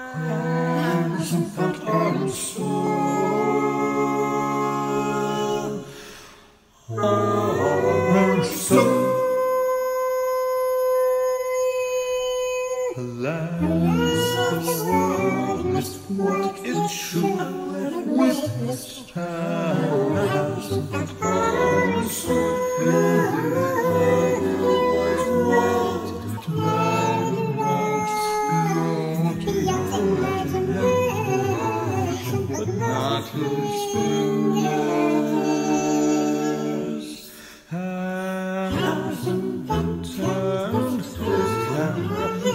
Hasn't that I'm so alas, the world missed what it should witness hasn't that I'm so but not his fingers. Hasn't that turned his hand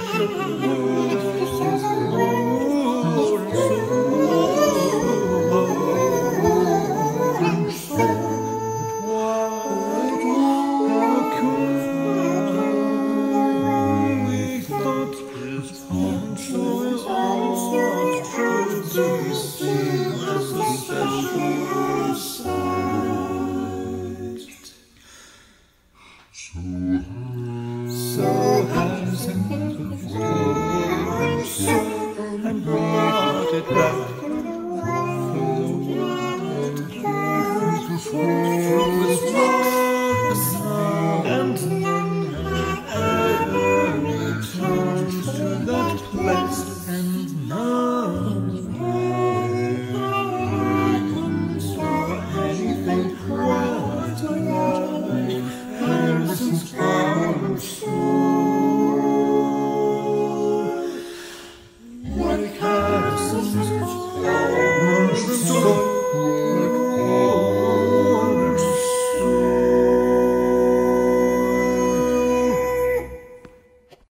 So hasn't it and brought it back.